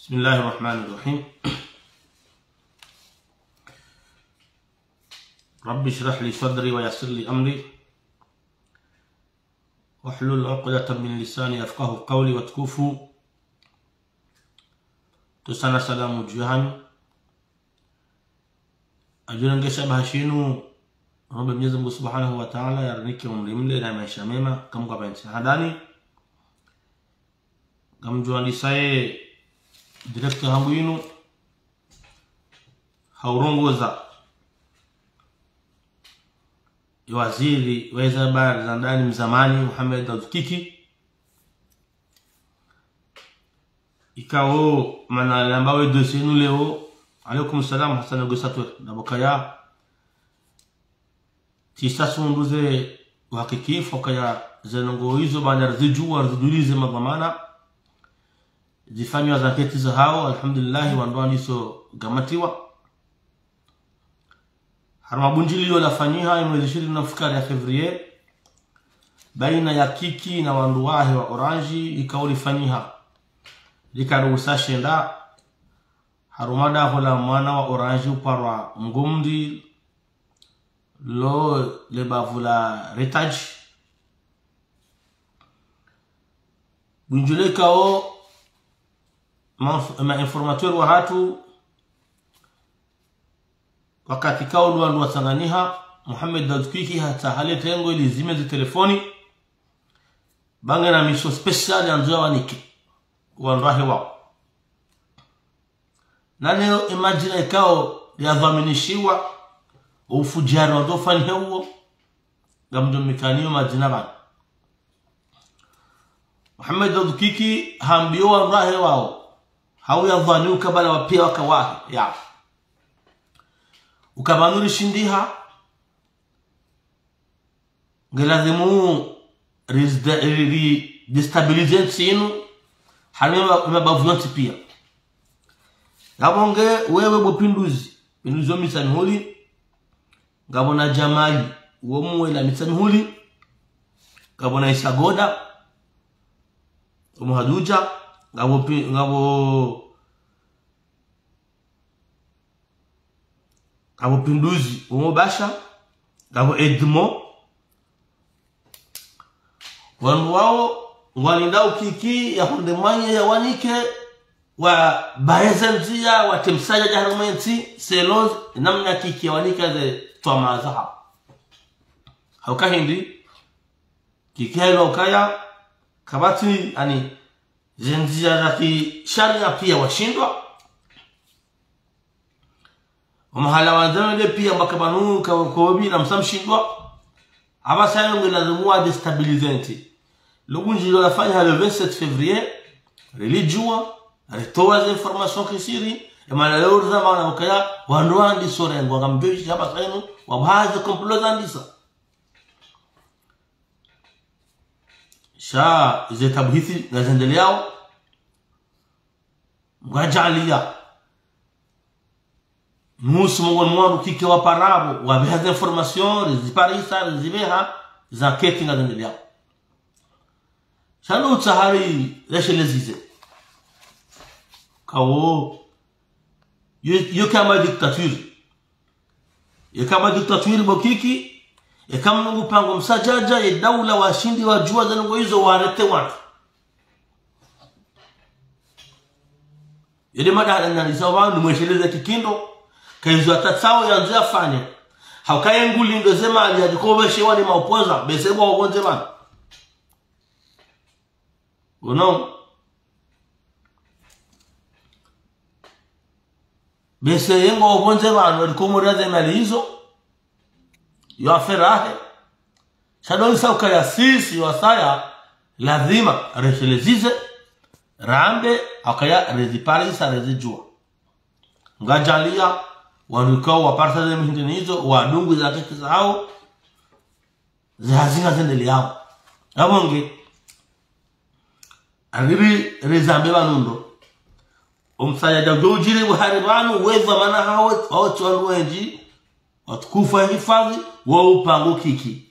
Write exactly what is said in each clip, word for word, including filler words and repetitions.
بسم الله الرحمن الرحيم. رب اشرح لي صدري ويسر لي أمري واحلل عقدة من لساني يفقهوا قولي وتكفوا تسانا سلام جهان أجل نجسب هشينو رب مجزم سبحانه وتعالى يرنيك ومرملي na maisha mema kama kwa pensi hadani kama juani sae director hangu yinu haurongoza waziri wa habari za ndani mzamani Mohamed Al-Kiki ikao mana lambawe dosinu leo alaikum salam Hassan Gusatu na Bokaya tisa sunduze uhakiki fokaya zenongo hizo bana zijua zijulize madhamana zifanywa zaketi za hao alhamdulillah wandoa niso gamatiwa harmabunjili yolafanyika mwezi ishirini na fikari ya Februari baina ya Kiki na wanduwahi wa Orange ikauli fanyika likaruhusa shenda harumada hola mwana wa Orange uparwa ngumdi lo lebavula retaj bunjule kao ma informateur wa hatu wakati kao ndu ndu wasanganiha Mohamed Al-Kiki hata hale tengo ili zime za telefoni bange na miso special ya nzoa waniki wanrahi wao na leo imagine ikao ya dhaminishiwa ufujari wa dofani huo gamdo mikaniyo majina bana Mohamed Al-Kiki hambio wanrahi wao hau ya dhaniu kabala wapia wakawahi ya ukabanuri shindiha ngelazimu destabilize sinu halima mabavionti pia ngabonge wewe bopinduzi pinduzo misanhuli ngabona Jamali womuwe la misanhuli ngabona Isagoda umuhaduja ngabo ngabo ngabo pinduzi umubasha ngabo Edmo wanu wao walindao Kiki ya hunde mwanye ya wanike wa baezanzia wa temsaja jaharumenti seloz namna Kiki ya wanike ze tuamazaha hauka hindi Kiki hailo ukaya kabati ani zenzia za kisharia pia washindwa wamahala wazamele pia makabanu kawakobi na msamshindwa abasa yungu lazimua destabilizenti lugunji ilo lafanya le vingt-sept février religua retoa za information kisiri emana leo zama na wakaya wandoa ndi sorengo ngambeji hapa sainu wabahaza komploza ndisa sha zetabhithi na zendeleao mwajalia musu mwangu mwangu Kiki wa parabo wabahaza information ziparisa zibeha za keti na zendeleao shano utahari leshe lezize kawo yo kama dictature yo kama dictature bokiki ya kama nungu pango msajaja ya daula washindi wa jua za nungu hizo warete watu yede mada analiza wao numwesheleza kikindo kaizo atatsawo ya nzia fanya haukaye nguli ndo zema aliyadikobeshe wani maupoza besebo wagonze bana uno bese yengo wagonze bana walikomuraze mali hizo yo aferahe shadoni sauka ya sisi wasaya lazima reshelezize rambe akaya reziparisa rezijua ngajalia wanukao waparta za mhindini hizo wadungu za keki zao zihazina zendeli yao abonge aribi rezambe banundo umsaya jawjiri buhari banu weza mana hao watu wanwenji watukufa hifadhi wa upango Kiki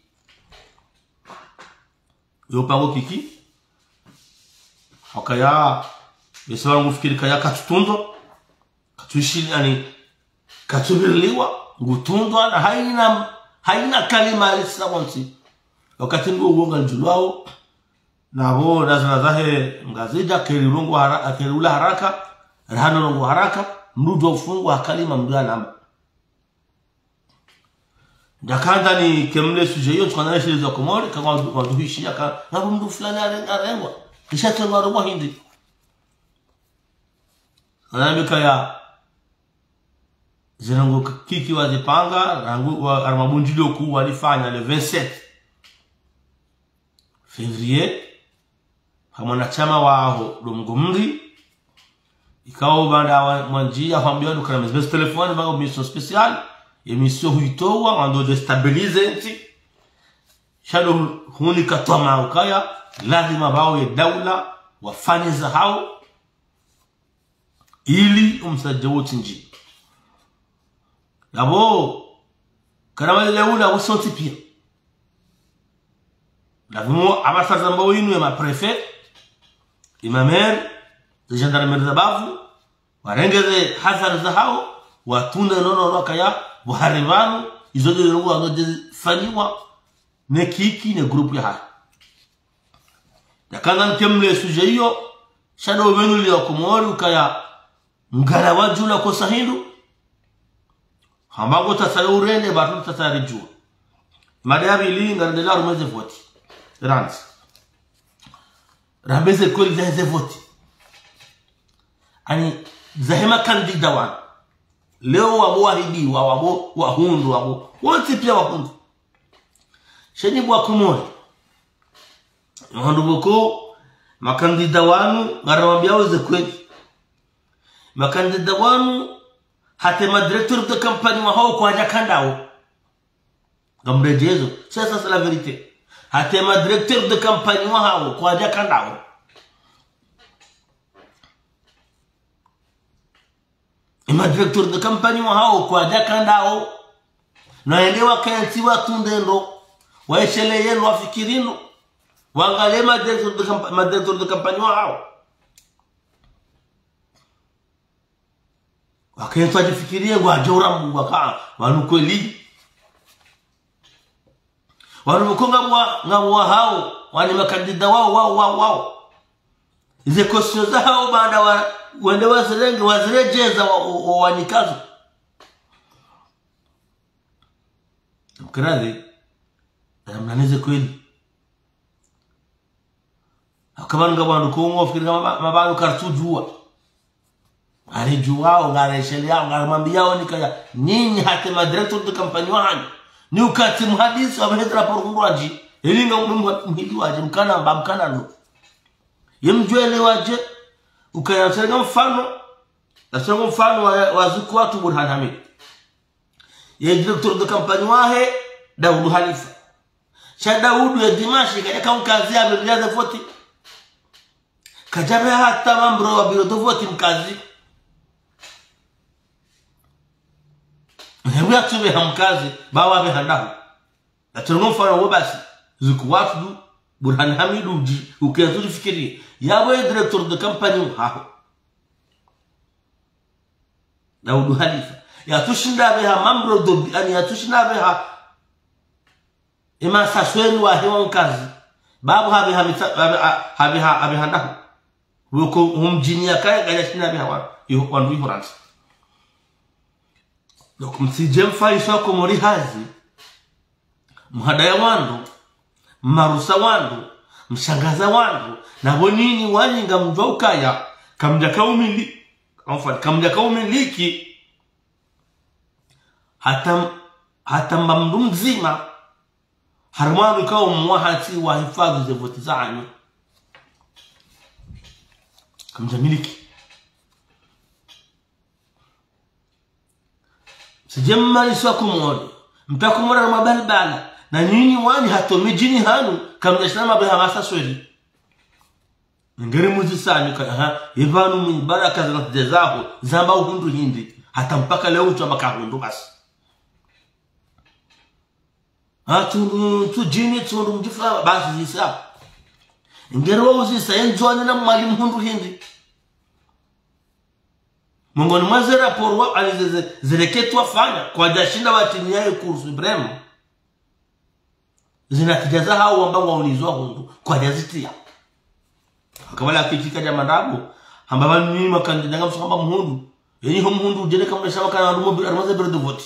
yo upango Kiki akaya Yesaba ngufikiri kaya katutundo katuishi yani katubirliwa ngutundwa na haina haina kalima alisawanti wakati ngo uonga njulwao nabo lazima zahe ngazija kelilungu haraka kelula haraka rahano lungu haraka mrudo ufungwa kalima mdana ndakanda ni kemle suje yo tukana shiriza komori kama waduhishi yaka nabo mdu fulani arengwa kisha tengwa robo hindi anambika ya zirango kiki wazipanga rangu wa armabunjilo ku walifanya le vingt-sept février hamona chama wao lumgumri ikao banda wa mwanjia hambia dukana mezbes telefone bango mission spéciale emission huitoa wando destabilize nti shado huni katoma ukaya lazima bao ya daula wafanye za hao ili umsajewoti nji yabo kana leula usoti pia lazima abasaza mbao inu ya maprefet ima maire de gendarmerie za bavu warengeze hazard za hao watunda nono roka ya buharibanu izo de rugo ando fanywa ne kiki ne groupe ya ha yakana nkemle suje hiyo shadow wenu lio komori ukaya ngara wajula ko sahindu hambago tasayurende batu tasarijua madabi linga de la rumeze voti rans rabeze kol ze voti ani zahema kandida wan leo wabo wahidi wa wabo wahundu wabo wote pia wahundu sheni bwa komori wahundu boko makandida wanu ngarawambia weze kweli makandida wanu hata ma directeur de campagne wa hao kwa jakandao gamrejezo sasa c'est la vérité hata ma directeur de campagne wa hao kwa jakandao ma directeur de campagne wa hao kwa jakandao na elewa kanti watu ndendo waeshele yenu wafikirino waangalie ma directeur de campagne ma directeur de campagne wa hao wakati wajifikirie wajora Mungu waka wanukweli wanukonga mwa ngwa hao wani makandida wao wao wao wao ize kosio za hao baada wa wende waselenge wazirejeza wanikazo mkirazi mnanize kweli akamanga bandu ko ngofikira mabandu kartujua alijuwao ngareshelea ngamwambia nikaya nyinyi hata madrector de campagne wanyu ni ukati mhadisi wa mhedra porungwaji elinga mhidi waje mkana mbamkana no yemjwele waje ukayasanga mfano nasanga mfano wazuku watu Burhan Hamid ye director de campagne wahe Daud Halifa cha Daud ya Dimashi kaja kama kazi ya miliaza voti kajabe hata mambo wa biro voti mkazi hebu atube hamkazi bawa be handaho atungo mfano wabasi zuku watu Burhan Hamid uji ukianza kufikiria yabo director de campagne hapo Daud Halifa yatushinda beha mambo do ani yatushinda beha ema saswenu wa hewa mkazi babu habe hamita habe habe handaho woko humjinia kaya kaya shinda beha wa yo wandu ihoransi donc msije mfaisha komori hazi mhadaya wandu marusa wandu mshangaza wandu nabo nini wanyinga mjwa ukaya kamja kaumili enfin kamja kaumiliki hata hata mbamdu mzima harmanu kao mwahati wa hifadhi za voti zanyu kamja miliki sijemma liswa kumori mtakumora mabalbala na nini wani hatomi jini hanu kamnashama beha masa sweli ngere muzi sani ka ha ivanu min baraka za jazahu zamba uhundu hindi hata mpaka leo tu makahundu basi hatu tu jini tu mjifa basi zisa ngere wao zisa enjoni na mwalimu hundu hindi mongoni mwa zile raporo wa alizireketwa fanya kwa jashinda wa timu yao kursu Ibrahim zinatijaza hao ambao waulizwa hundu kwa jazitia akabala kikika ja mandabu ambaba ni makandida ngam sokamba muhundu yenyi ho muhundu jene kama shaba kana ndumo armaze bere de vote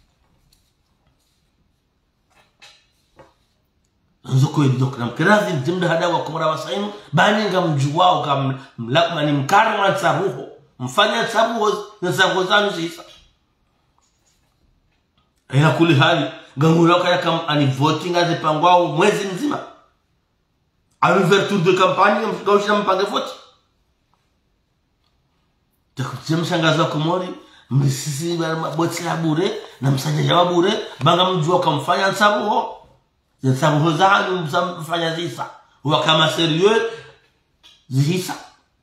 nzoko edok nam kirazi ndimda hada wa kumara wasainu bani ngam juwao kam mlakma ni mkarma tsabuho mfanya tsabuho na zango zanu zisa ila kuli hali ngangura kaya kam ani voting aze pangwao mwezi mzima ouverture de campagne mgaushina mpange vote takutia mshangaza kumori mrisisi maboti ya bure na msanja wa bure banga mjua kamfanya tsabuho tsabuho zanu mfanya zisa wa kama serieux zisa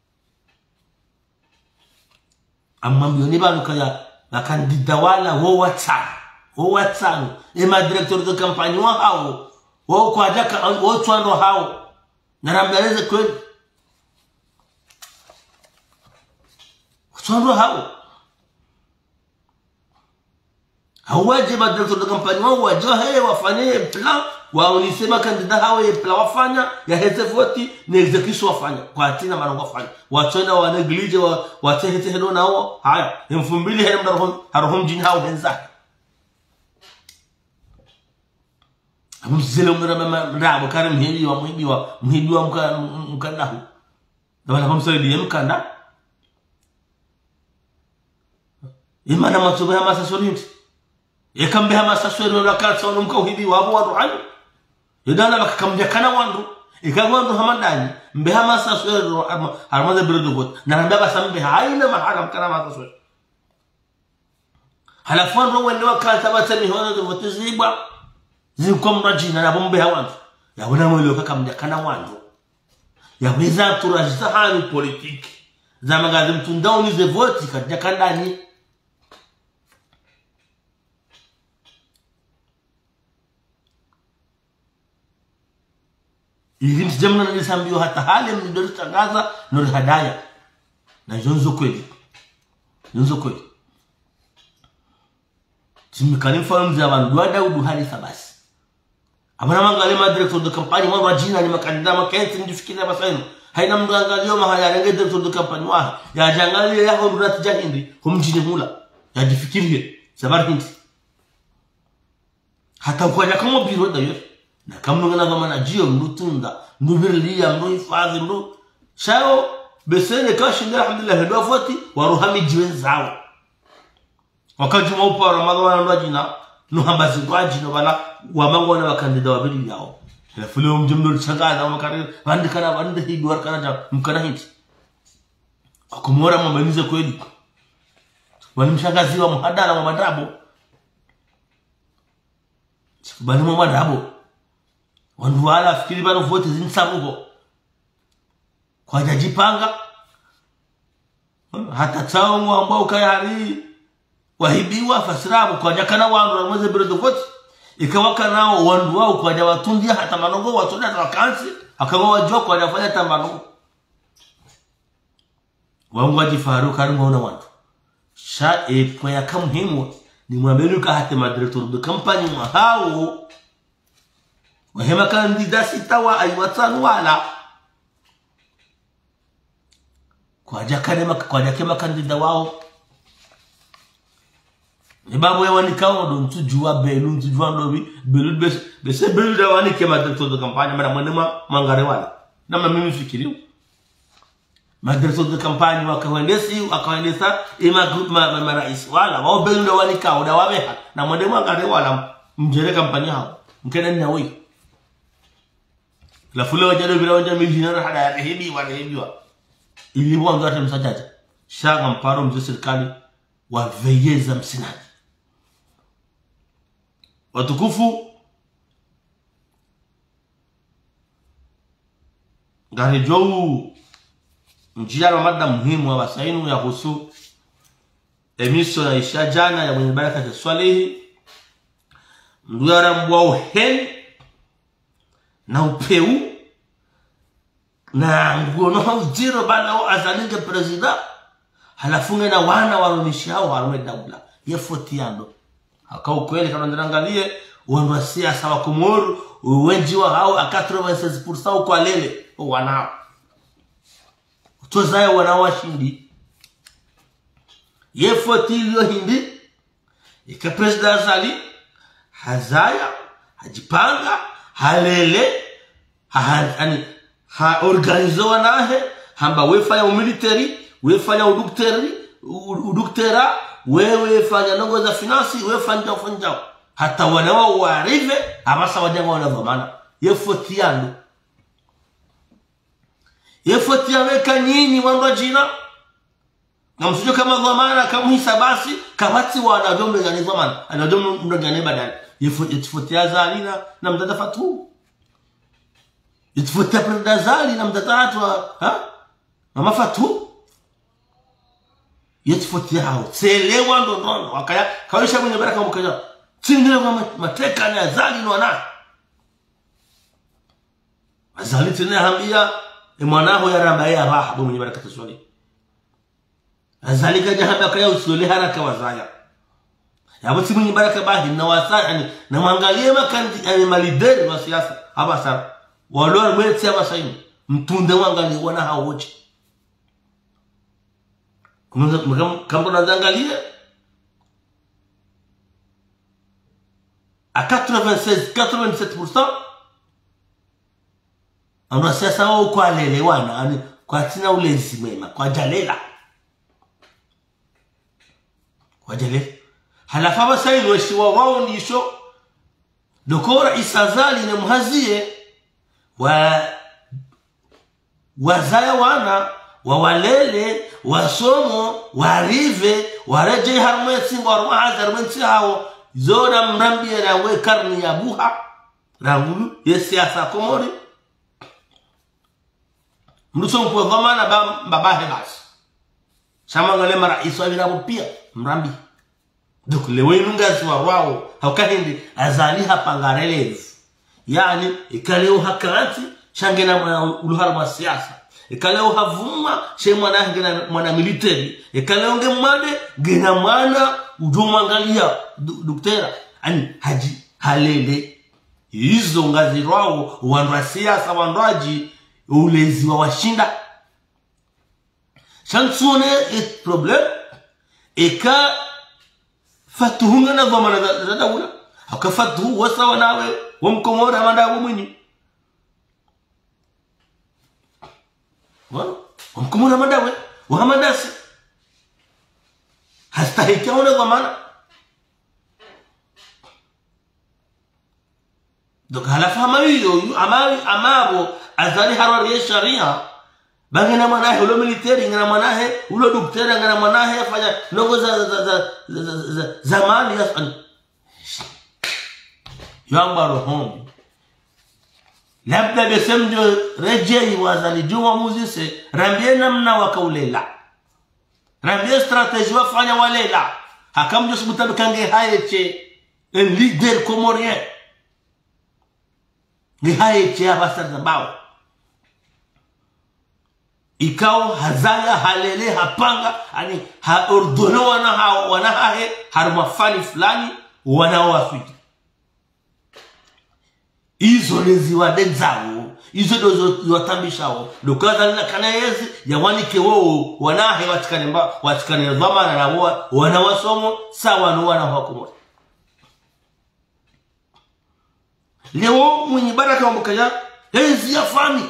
amambio ni banu kaya bakandida wala wo watsa wo watsa e ma directeur de campagne wa hao wo kwa jaka wo twando hao na rambaleze kweli twando hao hawaje ma directeur de campagne wa wajahe wafanye plan wa unisema kandida hao ye plan wafanya ya heze voti na execution wafanya kwa tina marango wafanya watona wa neglige wa watehete helo nao haya mfumbili hele mdarhom harhom jini hao benza amuzele umira mama ndabo kare mhedi wa mhedi wa mhedi wa mkanda hu dabana kumsaidia mkanda imana matsuba ya masasori ekambe ha masasori wa katsa ono mkauhidi wa abo watu hani yedana bakamja kana wandu ikagwandu hamadani mbe ha masasori armaze birodo vote na ndaba sambe haina maharam kana masasori halafu ndo wende wakata batani hono de vote zibwa zikomra jina na bombe hawandu yabona mwelo kakamja kana wandu yaweza turajisa hani politiki zamagazi mtundao ze vote kaja kandani ili jamna na nisambio hata hali mdori tangaza ndio hadaya na jonzo kweli jonzo kweli timikani fahamu za bandu wa Daudu Halitha basi amana mangale ma director de campagne mwa wajina ni makandida makenti ndifikira basaino haina mdangalio mahaya renge director de campagne wa ya jangali ya hondo natijahindi humjini hula ya difikirie sabar hindi hata kwa kama biro da yo na kama ngana kama na jio mrutunda ndubirlia mru hifadhi mru shao besene kashi alhamdulillah ndo voti waruhami jiwe zao wakati maupa ramadhana ndo jina no hambazi kwa jino bala wamango na bakandida wabili yao la fulo mjumdo changaza makari bandi kana bandi hidwar kana ja mkana hindi akumora mabaniza kweli wali mshangazi wa muhadara wa madabo bali mwa madabo wandu wala fikiri bano vote zinsabugo kwa jajipanga hata tao ambao kayari wahibiwa fasirabu kwa jakana wandu na mweze biro vote ikawaka nao wandu wao kwa jawatundia hata manongo watoda hata wakansi akawa wajua kwa jafanya hata manongo wangu wajifaru karimu wana wandu sha e kwa ya kamuhimu ni mwabeluka hata madirektor de kampani mwa hao wahema kandida sitawa aiwatanu wala kwa jakane maka kwa jakema kandida wao ni babu ya wanikao ndo ntujua belu ntujua ndobi belu bese bese belu da wanike madirektor de kampanya mara mwanema mangare wala namna mimi fikiriu madirektor de kampanya wakaendesi wakaendesa ima group ma, ma, ma rais wala wao belu da wanikao da wabeha na mwanema mangare wala mjere kampanya hao mkena ni hawi la fule wajado bila wajado mijinara hada ya rehibi wa rehibiwa ili wangu wate msajaja shaka mparo mzee serikali wa veyeza msinaji watukufu gari jou njia wa mada muhimu wa wasainu ya husu emiso ya isha jana ya mwenye baraka ya swalihi mduara mbwa uheni na upeu na ngono haujiro bana o azalinge president halafunge na wana warunishi hao warume daula yefotiando hakau kweli kama ndangalie wanu siasa wa Komoru wengi wa hao a eighty-six percent kwa lele wanao tozaye wanawashindi yefotilio hindi ika president Azali hazaya hajipanga halele ha yani ha organize wanahe hamba wefanya umilitary wefanya udukteri uduktera wewe fanya nongo za finance wewe fanya fanya hata wanao warive abasa wajanga wana dhamana yefotiano yefotiano kanyinyi wangu jina na msije kama dhamana kama hisabasi kamati wana dombe gani dhamana ana dombe ndo gani badala yefotia Azali na na mdada Fatu yefotia preda Azali na mdada atwa ha mama Fatu yefotia hao selewa ndo ndo wakaya kawisha kwenye baraka mkaja tindile kama mateka na Azali ndo wana Azali tena hambia mwanao ya rambaya raha mwenye baraka taswali Azali kaja hamba kaya usole haraka wazaya yabo timu ni baraka bahi na wasa yani na mwangalie makandi yani malideri wa siasa hapa sana walio mwezi hapa sasa mtunde wangalie wana hao wote kama kama tunaangalia a eighty-six eighty-seven percent ana siasa wao kwa lele wana yani kwa tina ulezi mema kwa jalela kwa jalela halafa basa hilo shiwa wao ndisho dokora Isazali na mhazie wa wazaya wana wawalele wasomo warive wareje harmesi ngorwa hazarmensi hao zona mrambia na we karni ya buha rangulu yesiasa Komori mnuso kwa dhamana babahe basi sama ngale mara iso bila pia mrambi donc lewe nungazi wa wao haukahindi Azali hapangarelezi yani ikaleo hakanti shangena uluhara wa siasa ikaleo havuma she mwana ngena mwana military ikaleo ngemade gena mwana ujumangalia daktari ani haji halele hizo ngazi wao wanwa siasa wandaji ulezi wa washinda chansone et problem eka fatuhunga na dhamana za daula akafatu wasawa nawe wamkomora mandawo mwini wao wamkomora mandawe wahamadasi hastahiki ona dhamana donc halafa hiyo amawi amabo Azali harari sharia bangena manahe ulo military ngena manahe ulo daktari ngena manahe fanya nongo za za za zamani yasan yamba rohom labda besemjo rejei wazali juma muzise rambie namna wakaulela rambie strategy wafanya walela hakamjo subutabu kange hayeche un leader comorien ni hayeche abasa zabao ikao hazaya halele hapanga ani ha ordono wana hao wana hae harumafani fulani wanao wafiki izo lezi wadenzao izo dozo watambishao dokaza na kanayezi ya wanike wao wanahe watikane mba watikane dhamana na wao wanawasomo sawa no wana hukumu leo mwenye baraka wa mkaya enzi ya fami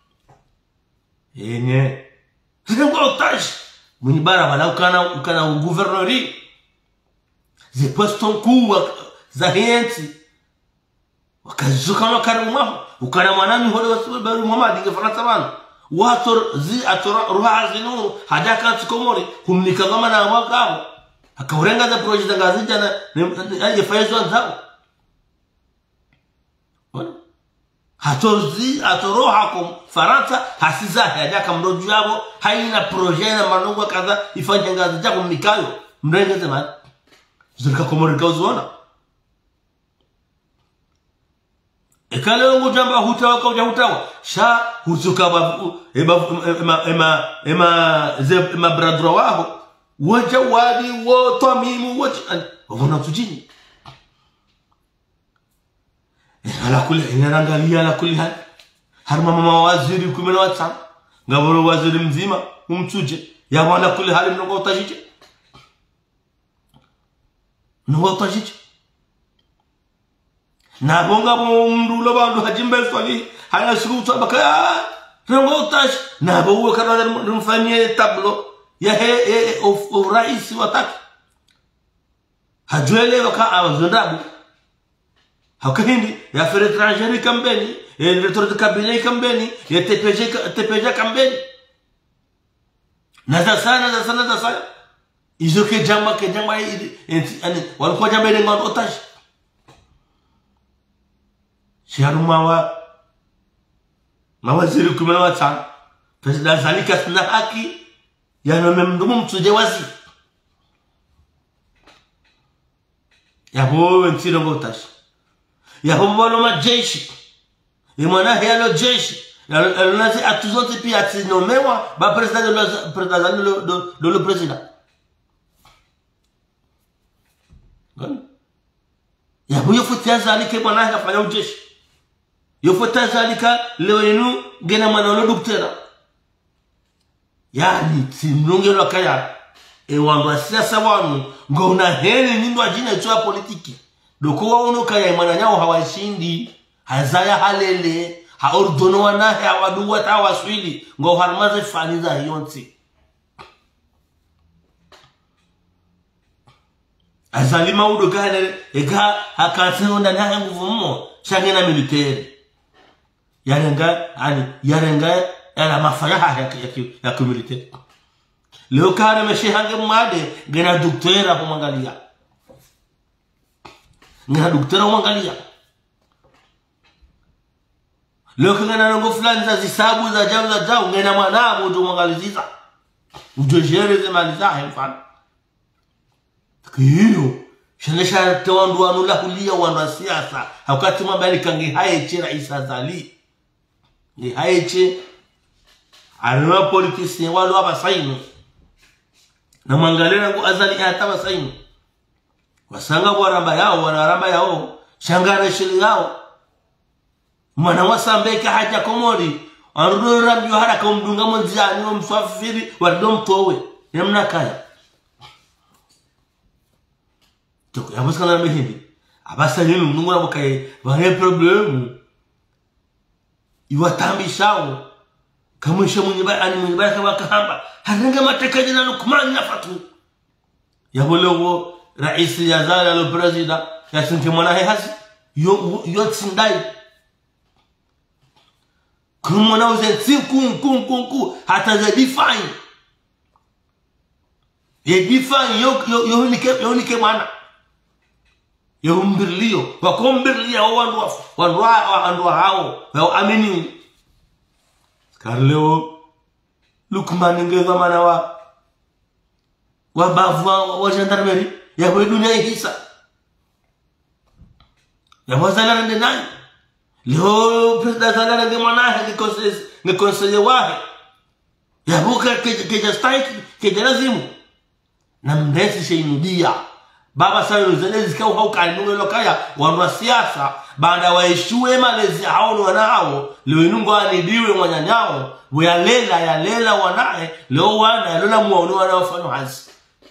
yenye zingwa otage mwenye bara wala ukana ukana gouverneur ze poston ku za henti wakazuka no karuma ukana mwanami hole wasubiri Muhammad ingefanya bana watu zi atora ruha zinu hadaka tukomori kumnika kama na mwaka akaurenga za project ngazi jana aje faizo zao hatozi atoroha kwa Faransa hasiza hadaka mdoju yabo haina project na manungu kadha ifanye ngazi jako mikayo mrenge zema zilika komori kauzona ekale ngo jamba hutawa kwa hutawa sha hutuka ba ema ema ema ze ema bradro wao wajawadi wa tamimu wa wana tujini ala kulli inaangalia ala kulli hal harma mama waziri kumi na watano ngaboro waziri mzima umchuje ya mwana kulli hali mnongo utajije mnongo utajije na bonga mndulo bandu hajimbe swali haya siku tabaka mnongo utaj na bowe kana mfanyie tablo ya he of rais wataki hajwele waka awazundabu hakindi ya fere étranger kambeni ya directeur de cabinet kambeni ya T P G T P G kambeni naza sana naza sana naza sana izo ke jamba ke jamba ani walikuwa jamba ile ngao otage sharuma wa mawaziri kumi na watano president zalika sina haki ya nomemdumu mtuje wazi ya bo ntiro ngotash ya bo bano majeshi imwana helo jeshi nazi atuzote pia atinomewa ba president de president de le president ya bo yofutia zalika mwana hafanya ujeshi yofutia zalika leo yenu gena manolo doktera yani timlongelo kaya e wanga siasa wanu ngona heli nindo ajina cha politiki doko waono kaya imana nyao hawashindi hazaya halele haordono wana hawadu wata waswili ngo harmaze faniza hiyonti azalima udo kana eka hakatino ndani ya nguvu mmo shangena military yarenga ani yarenga ala mafayaha ya ya community leo kana meshihange mwade gena doktora kumwangalia ngana doktora kumwangalia leo kana nango fulani za zisabu za jamu za jao ngena mwanabo tumwangaliziza ujojere zemani za mfano hiyo shanesha tawandu anula kulia wana siasa wakati mabali kangi hayeche rais azali ni hayeche alwa politician walo abasaino na mangalera ngo azali atabasaino wasanga bwaramba yao wanaramba yao shangara shili yao mwana wasambeka haja komori arudora rambi haraka umdunga monzani wa msafiri wadom towe yamna kaya toko yabuskana mehindi abasa yinu mnungura bukaye bane problemu iwatambishao kamusha munyiba ani munyiba kama kahamba haranga matekaje na Lukman na Fatu yabolewo rais ya zala lo president ya sinke mwana hasi yo yo tsindai kumona uze tsiku ku ku ku hata za define ye define yo yo yo nike yo nike mwana yo mbirlio wa kombirlia wandu wandu wandu hao wa amini Karleo Lukman ngeza mana wa wa bavu wa gendarmerie ya kwa dunia hisa ya wazala nende nani leo president zala nende mwanahe ni conseil ni conseiller wahe ya buka keja strike keja lazimu na mdesi sheinudia baba sayo zile zikao hauka nungo kaya wa siasa baada waishue malezi hao wanao leo inungo anidiwe mwanyanyao wayalela yalela wanae leo wana yalela muone wanaofanya hazi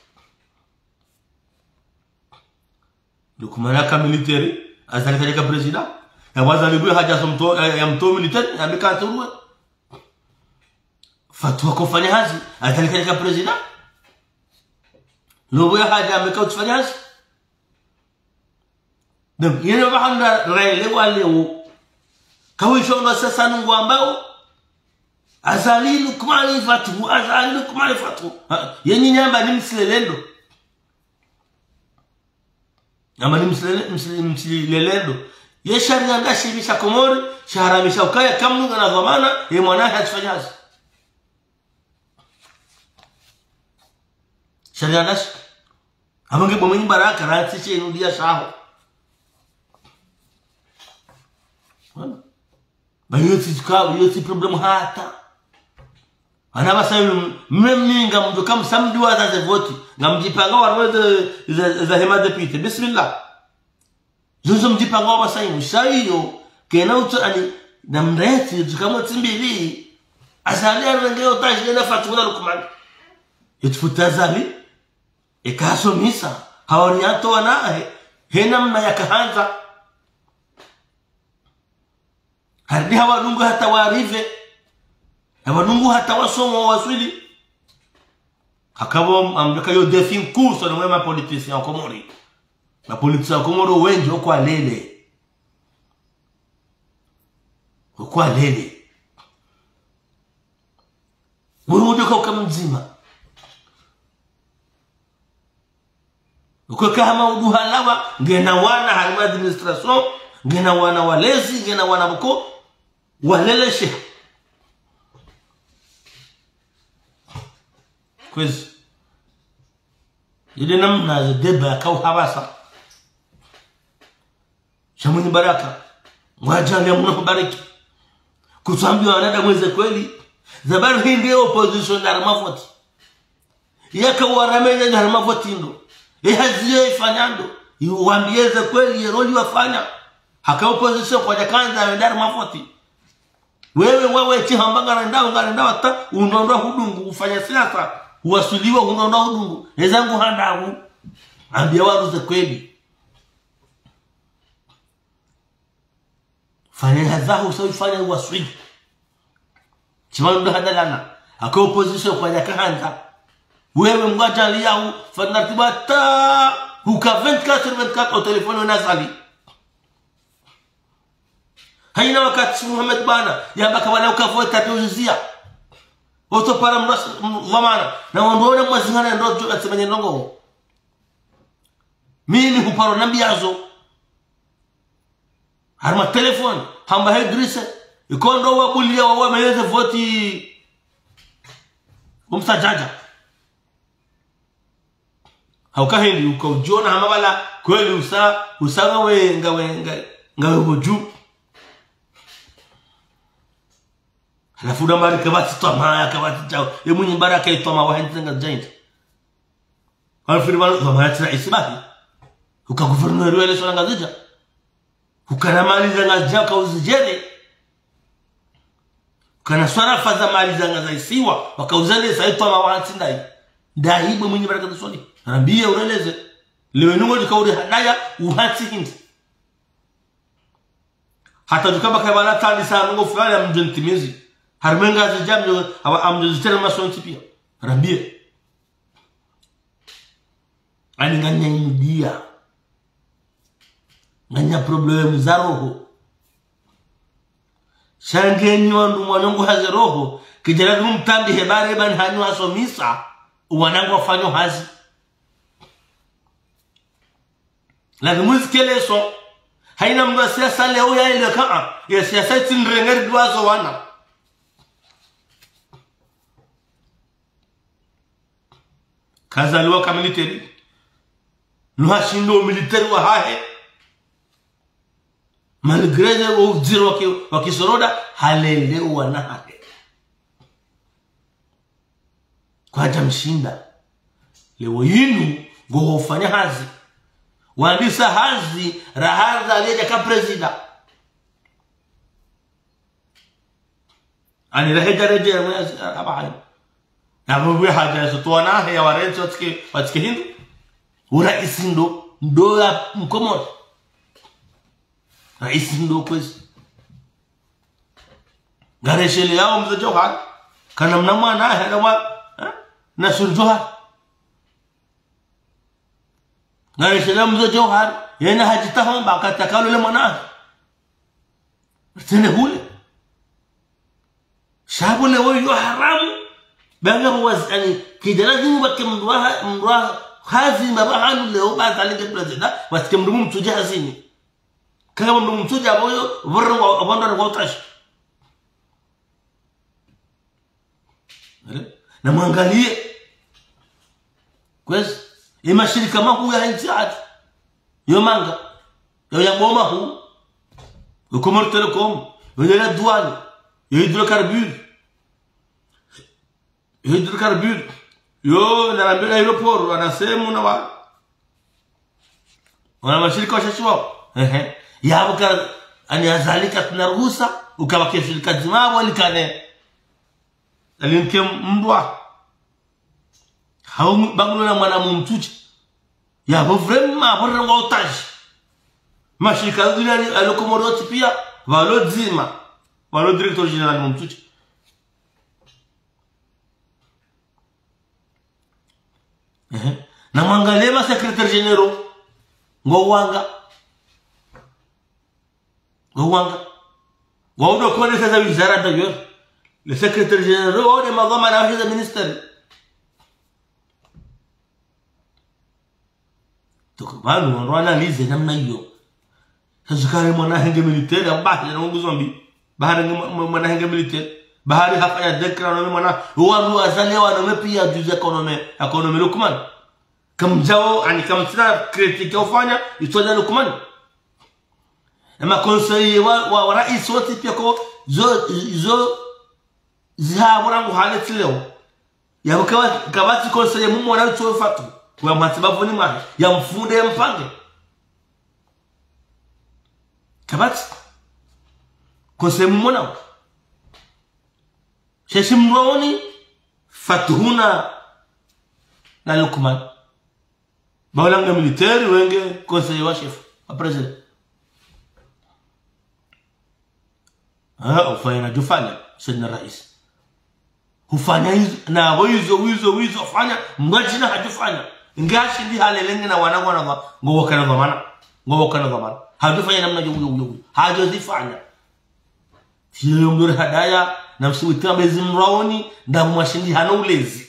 Lukman aka military azalika ka president ya wazalibu haja somto ya mto military amekaturua fatwa kufanya hazi azalika ka president Lobo ya haja amekao kufanya hazi dem yene bahanda raile wale kawisho na sasa nungu ambao azali Lukman Fatu azali Lukman Fatu yenye nyamba ni msilelendo ama ni msilelendo ye sharia ngashi bisha komori shaharamisha ukaya kamnunga na dhamana ye mwanae atafanya hazi sharia ngashi amange bomenyi baraka rati che inudia shaho wana ba yoti ka yoti problem hata ana basa mimi ngamdo kam samedi wa za voti ngamjipanga wa za za hema deputy bismillah zuzo mjipanga wa basa mshayo kena uto ani namreti tukamo timbili asali arengeo tashi na fatuna lukumani itfutazali ikaso misa hawaniato wanahe hena mna yakahanza hardi hawanungu hata warive hawanungu hata wasomo waswili hakabo amdaka yo defin kurso na mwema politicien komori na politicien komoro wengi okwa lele okwa lele wewe ndio kama mzima uko kama uduhalawa ngena wana halima administration ngena wana walezi ngena wana mko waleleshe kwezi ile namna deba kau habasa shamuni baraka mwajali mna kubariki kutuambia wanada mweze kweli zabaru hii ndio opposition na ramavoti yaka waramenya na ramavoti ndo ehaziye ifanyando iwaambieze kweli roli wafanya haka opposition kwa jakanza wendar mafoti wewe wewe chihambanga na ndao ngala ndao hata unaondoa hudungu ufanya siasa uwasuliwa unaondoa hudungu ezangu handagu ambia waruze kweli fanya hazahu sawi fanya uwasuli chimando hadalana haka opposition kwa jakanza wewe mgajali yao fanatibata huka vingt-quatre sur vingt-quatre au telefoni unazali haina wakati Muhammad bana yambaka wala ukavota tuzia oto para mwana na wandona mwazingana ndo asemanye ndongo mimi huparo nambiazo harma telefoni hamba hedrise ikondo wabulia wawe meyeze voti umsajaja haukahendi ukaujona hamabala kweli usa usanga wenga wenga ngawe boju halafu ndo mari kabati toma ya kabati chao yemunyi baraka itoma wa hentenga giant alfiri balo toma ya tira isibahi uka guverneur wele sona ngazija ukana mali za ngazija ka uzijele ukana swara faza mali za ngazaisiwa wakauzale sa itoma wa hentindai ndaibu munyi baraka dosoni Rabia ureleze lewe nungo dikauri hadaya uhati hindi hata dukaba kabala tali saa nungo fulani ya mjentimizi harmenga zijamyo hawa amjezitele masonti pia Rabia ani nganya india nganya problemu za roho shangenyi wandu mwanungu haze roho kijana mtambi hebare bani hanyu hasomisa wanangu wafanyo hazi lakini muzikele so haina mba siasa leo ya ile kaa ya siasa tinrengeri duazo wana kazaliwa kama military nuhashindo military wa hahe malgré au zero wakisoroda halelewa na hahe kwa jamshinda leo yinu go ufanya hazi wandisa hazi rahaza aliyeja ka presida ani raheja reje abahayo na mwe haja sotwana ya warenzo watike watike hindu uraisi ndo ndo ya mkomo raisi ndo kwezi gareshele yao mzee Johar kana mnamwana hadawa na surjohar gareshele mzee Johar yana hajitahon bakatakalu le mwana tene hule shabu le wayo haramu banga was yani kijana zingu bakimdwa mdwa hazi mabahanu leo bazalike president wasikimdumu mtuje hazini kama mdumu mtuje aboyo vorro abandona kwa utashi na mwangalie kwezi ima shirika makuu ya nchi hati yo manga yo ya boma huu yo Comores Telecom yo ya douane yo hydrocarbures hydrocarbures yo na rambia aeroport wanasema na wa wana mashirika washashwa ehe yabuka ani azalika tunaruhusa ukabaki shirika zimabo likane alinke mbwa hao bagulona mwana mumtuchi yabo vraiment bora ngo otage mashirika zilani alokomoroti pia valo zima valo directeur general mumtuchi eh na mangalema secrétaire général ngo wanga ngo wanga waudo kone sasa wizara d'ailleurs le secrétaire général au de madama na hisa ministère donc banu on analyse namna hiyo sasa kale mwana henge militaire ambaye na mungu zombi bahari mwana henge militaire bahari hafanya dekra na mwana wanu azalewa na pia juzi economy economy Lukman kama jao ani kama tena critique ufanya itoja Lukman ama conseiller wa, wa, wa rais wote pia ko zo zo zihabura ngo haleti leo yabuka kabati conseiller mumu wana utofatu kwa matibabu ni mwa ya mfunde mpange kabati conseiller mumu na sheshi mroni fatuhuna na Lukman bawlanga militaire wenge conseiller wa chef wa president ah ufanya jufanya sina rais hufanya hizo na hizo hizo hizo fanya mwajina hajufanya ngashi ndi halelenge na wanangu na ngowo kana dhamana ngowo kana dhamana hajufanya namna hiyo hiyo hajozifanya sio mdore hadaya na msiwita bezi mraoni ndamu mashindi hana ulezi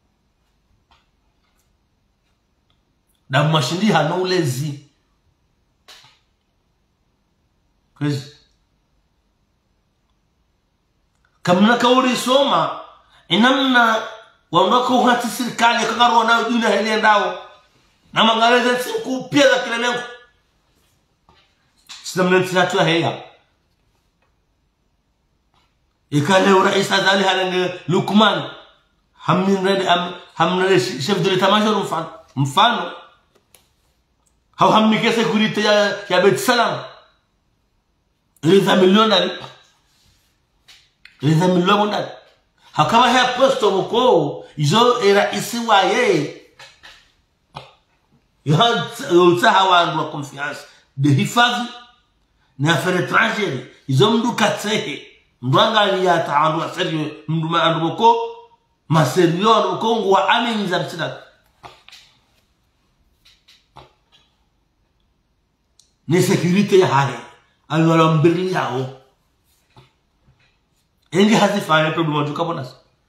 ndamu mashindi hana ulezi kwezi kamna kauri soma inamna waondoka uhati serikali kakaro na dunia hele ndao na mangaleza siku pia za kila lengo sinamna tatu heya ikale rais azali halange Lukman hammin radi am hamna chef de l'état major mfano mfano hao hammi ke security ya ya Bet Salam les millions les millions mondani hakaba haya posto mko izo era isiwa ye yote hawandu wa confiance de hifadhi na affaires étrangères izo mdu katsehe mdwanga ya taandu aseri mdu maandu mko maserio mko ngwa amini za msida ni security ya hali alwala mbirli yao engi hazifanya problem watu kabona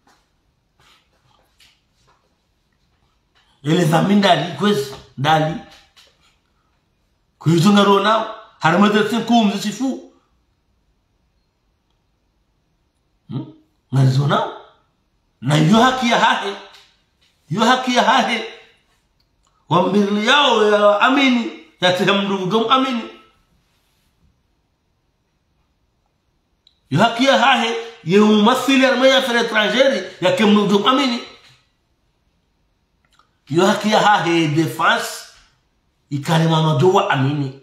ele zamindali kwezi ndali kuyizunga rona haramada tsiku mzisifu hmm ngazona na yo haki ya hahe yo haki ya hahe wambirli yao ya amini ya tehemdu gum amini yo haki ya hahe يمثل المياه في الاترانجيري يكم نجوم اميني يحكي هاي ديفانس يكلم نجوا اميني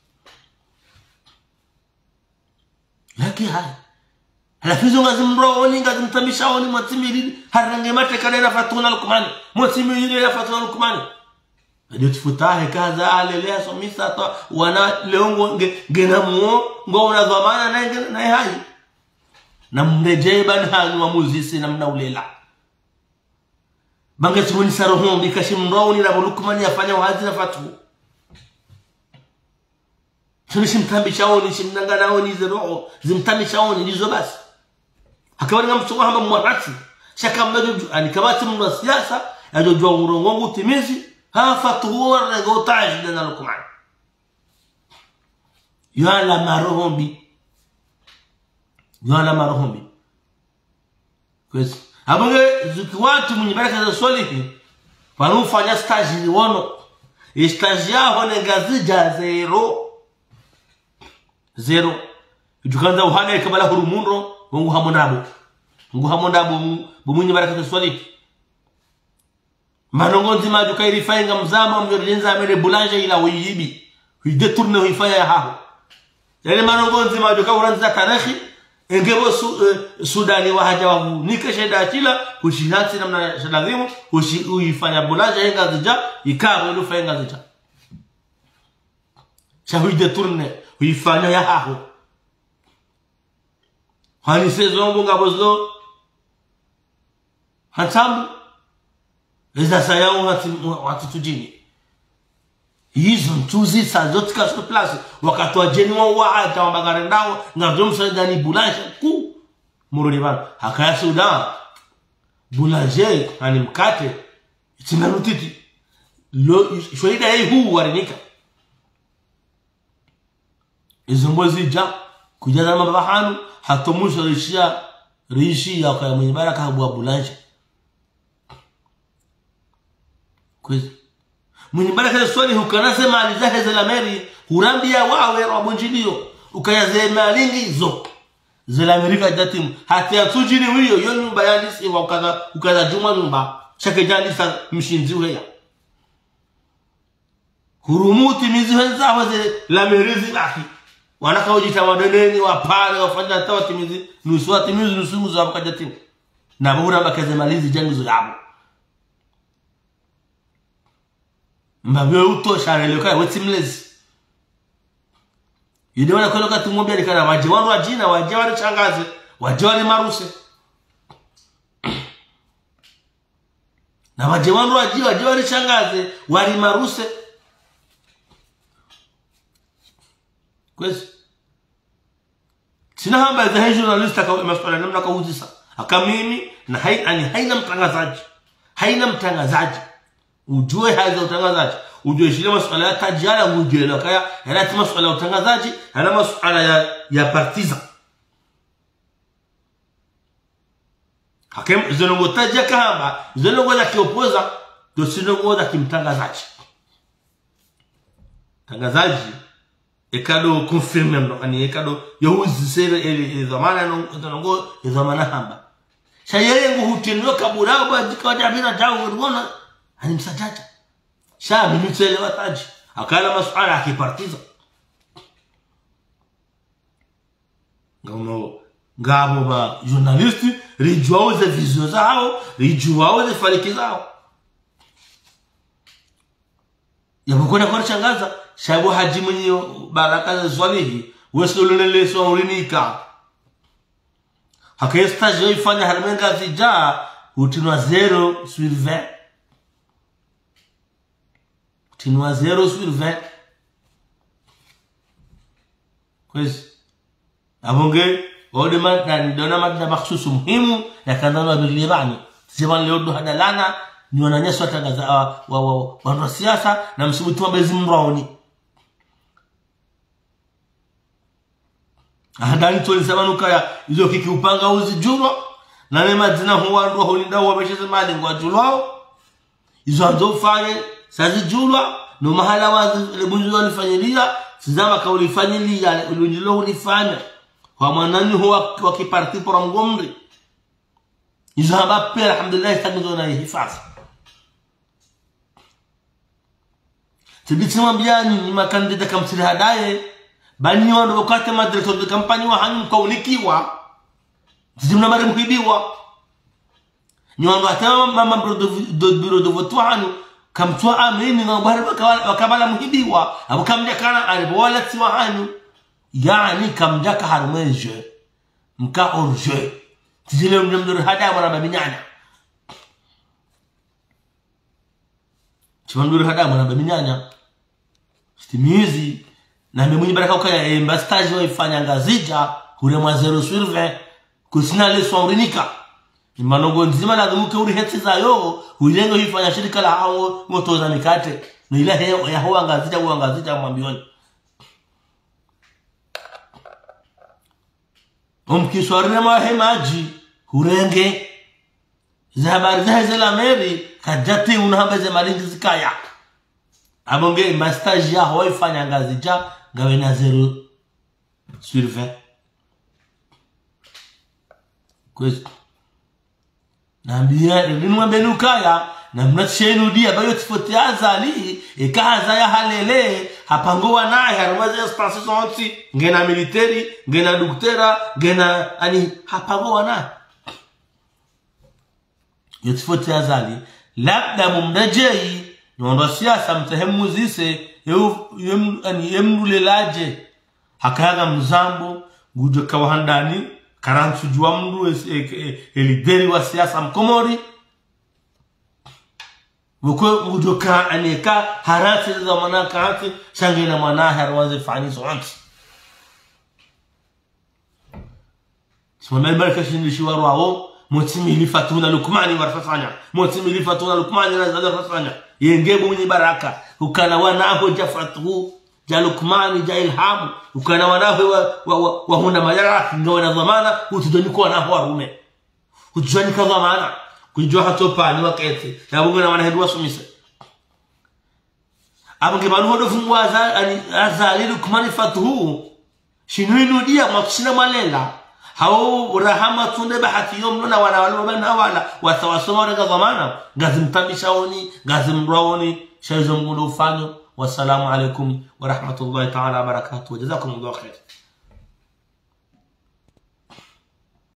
يحكي هاي هلا فيزو لازم نرووني لازم تمشاوني متميري هرنجي ماتي كاننا فاتونا لكمان متميري فاتونا لكمان ndio tufutahe kaza ale leo somisa to wana leongo ngenamuo ngona dhamana na na hai na mrejeba na hanwa muzisi na mnaulela banga tumuni saroho bikashi mrauni na Lukman yafanya wazi na fatu tumishi mtambi chaoni shimnanga naoni zero zimtambi chaoni ndizo basi akawa ngamtsoka hamba mwarati shaka mmedu ani kabati mwa siasa ajojwa urongo utimizi ha fatu rego taji na Lukman yala marohombi yala marohombi kwezi abonge zikiwatu mwenye baraka za solihi wanufanya stage wono stage yao ne gazija zero zero jukanza uhane kabala hurumundo wangu hamonabo ngu hamonda bu bumunyi baraka swali manongonzi maju kairi fainga mzama mjorenza amene boulanger ila wiyibi wi détourner wi faya haho yale manongonzi maju ka uranza tarehi engebo su, uh, Sudani wa haja wa nika sheda kila ushihansi namna shadazimu ushi uifanya boulanger henga zija ikawa ndo fainga zija shahui détourner wi fanya ya haho hani sezongo ngabozo hantambu eza sayao watu tujini hizo ntuzi sa zote kaso place wakati wa jeni wa waata wa magari ndao ngavyo msaidani boulanger ku murudi bana hakaya Sudan boulanger hani mkate tinarutiti lo shoida yeye huu warinika izo mbozi ja kujaza mabahanu hatomusha rishia rishia kwa mwenye baraka habu wa boulanger kwezi mwenye baraka swali hukanase mali zake za lameri hurambia wawe wabonjilio ukayaze malingi zo za Amerika jatim hata ya tujini wiyo yo nyumba yandisi wa ukaza ukaza juma nyumba shake jandisa mshinzi uheya hurumuti mizi wenza waze lamerizi baki wanaka ujita wadeneni wapale wafanya tawati mizi nusuati mizi nusumu za wakajatim na huramba kaze malizi jangu zo yabo mbabwe utosha releka wetimlezi yide wana koloka tumwambia likana waje wanu wajina waje wali changaze waje wali maruse na waje wanu waje waje wali changaze wali maruse kwezi sina hamba za hizo journalista kwa masuala namna kauzisa akamimi na hai ani haina mtangazaji haina mtangazaji ujue haza utangazaji ujue shile masuala ya tajara ujue lokaya yana masuala ya utangazaji yana masuala ya ya partiza hakem zonongo taja kamba zonongo za kiopoza do sinongo za kimtangazaji tangazaji ekado confirme ndo ani ekado yohuzi sere ile zamana no zonongo zamana hamba shayengo hutinyo kabura ba dikaja bila dawo ngona ani msajaja sha mimitsele wataji akala masuala akipartiza ngamo ngamo ba journalist rijwao ze vision zao rijwao ze fariki zao yabukona kwa changaza shabu haji mwenye baraka za swalihi wesolele so ulinika hakesta jo ifanya harmenga zija utinwa zero sur vingt tinwa zero sur vingt kwezi abonge ode man dona madda makhsusu muhimu ya kadhalika bilirani siban leo hada lana ni wananyeswa tangaza wa wa siasa na msubutu wa bezi mraoni ahadani tole sabanuka ya hizo kiki upanga uzijuro na nema zina huwa ndo holinda wamesheze mali ngwa julwao hizo ndo fanye sazi julwa no mahala wazi lebunju walifanyilia sizama kaulifanyilia ulunjilo ulifanya kwa mwanani huwa wakiparti por mgomri hizo haba pia alhamdulillah tagizo na hifadhi tibiti mwambiani ni makandida kamsiri hadaye bani wando wakati ma director de campagne wa hanyu kaulikiwa zimna mare mkibiwa ni wando atama mama bureau de vote wa hanyu kamtwa amini na bari wakabala mkibiwa abukamja kana alibola tiwa hanyu yani kamjaka harmeje mka orje tijile mjamdur hada mara baminyana chimamdur hada mara baminyana stimizi na mwenye baraka ukaya emba stage wa ifanya ngazija hure mwa zero sur vingt kusina le sonrinika imanogo nzima na dhuke uri heti za yo ulengo ifanya shirika la hao ngotoza mikate na ile hewa ya huwa ngazija huwa ngazija mwambioni umkiswarine mahemaji hurenge za habari za zela meri kajati unahambaze malingi zikaya abonge mastage ya hoi fanya ngazi ja gawe na zero sur vingt kwezi naambia ninu mbenukaya na mnatshenu dia bayo tifoti azali ikaza ya halele hapangoa naye haramaze spasisonti ngena military ngena doktera ngena ani hapangoa na yotifoti azali labda mumdajei nondo siasa mtehemu zise yem ani yemlulaje hakaga mzambo gujo kawahandani karantu jua mdu elideri wa siasa mkomori mko mudoka aneka harati za manaka hati shangina manaha rawazi fani soanti sema albaraka shindi shiwaru wao mutimi lifatuna lukmani warfasanya mutimi lifatuna lukmani nazada fasanya yengebu ni baraka ukana wanaho jafatu ja lukmani ja ilhamu ukana wanaho wa, wa, wa huna majara ngawana dhamana utujani kwa naho warume utujani kwa dhamana kujua hatopa ni wakati na bunga na wanahedwa sumisa abange banu hodo fungwaza ani azali lukmani fatuhu shinwinu dia makusina malela hao rahama tunde bahati yom na wana wala wala watawasoma na dhamana gazim tabishaoni gazim rawoni shayzo mgudu fanyo wassalamu alaikum wa rahmatullahi ta'ala wa barakatuh jazakumullahu khair.